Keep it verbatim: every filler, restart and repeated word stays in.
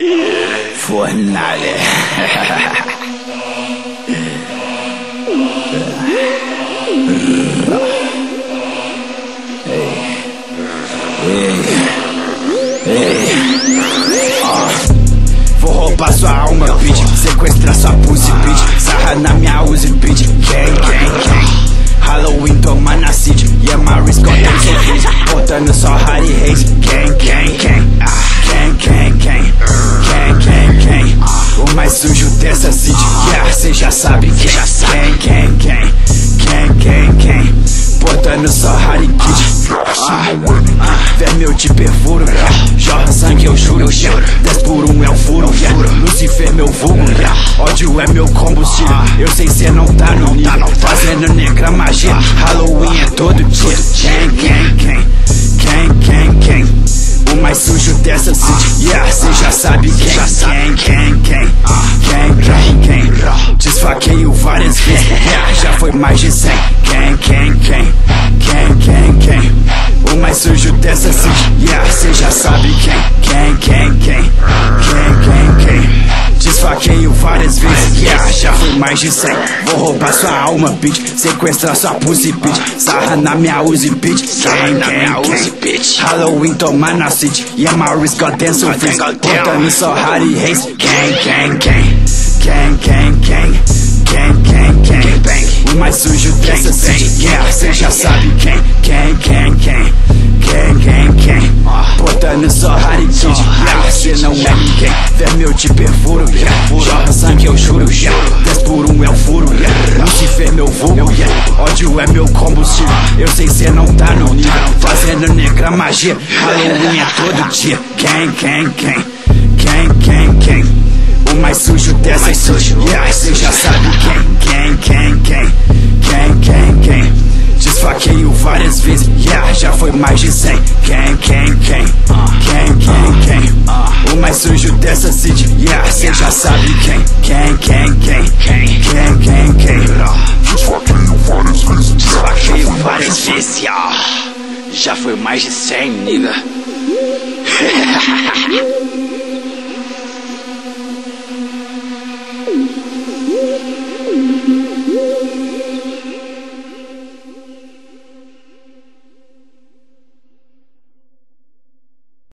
Fornalha. Vou roubar sua alma, bitch. Sequestrar sua pussy, bitch. Sarra na minha Uzi, bitch. Quem, quem, quem? Halloween toma na city. Yeah, my wrist got them so bitch. Botando só Harry Reis. Quem, quem, quem? Quem, quem, quem? Quem, quem, quem? O mais sujo dessa city. Yeah, cê já sabe quem? Quem, quem, quem? Quem, quem, quem? Botando só Harry Kid. Ah, ah, verme eu te perfuro, yeah. Jorra sangue eu juro, yeah. dez por um é o furo, yeah. Lucifer meu vulgo, yeah. Ódio é meu combustível. Eu sei cê não tá no nível. Fazendo negra magia. Halloween é todo dia. Quem, quem, quem? Quem, quem, quem? O mais sujo dessa city, yeah, cê já sabe quem? Quem, quem, quem? Quem, quem, quem? Desfaqueio várias vezes, yeah, já foi mais de cem. Quem, quem, quem? Quem, quem, quem? O mais sujo dessa city, yeah, cê já sabe quem? Quem, quem, quem? Quem, quem, quem? Desfaqueio várias vezes, yeah, já foi mais de cem. Vou roubar sua alma, bitch. Sequestrar sua pussy, bitch. Sarra na minha Uzi, bitch. Quem, quem, quem? Halloween toma na city. Yeah, my wrist got dance so freeze. Botando só Harry Reis. Quem, quem, quem? Quem, quem, quem? Quem, quem, quem? O mais sujo dessa city, yeah, cê já sabe quem? Quem, quem, quem? Quem, quem, quem? Botando só Harry Kid, yeah, cê não é ninguém. Verme eu te perfuro, yeah. Jorra sangue eu juro, yeah. dez por um é o furo, yeah. Lucifer meu vulgo, yeah. Ódio é meu combustível. Eu sei cê não tá no nível. Fazendo negra magia. Halloween é todo dia. Quem, quem, quem? Quem, quem, quem? O mais sujo dessa city, yeah, cê já sabe quem? Quem, quem, quem? Quem, quem, quem? Desfaqueio várias vezes, yeah, já foi mais de cem. Quem, quem, quem? Quem, quem, quem? O mais sujo dessa city, yeah, cê já sabe quem? Quem, quem, quem? Quem, quem, quem? Desfaqueio várias vezes, desfaqueio várias vezes, yeah. Já foi mais de cem, nigga.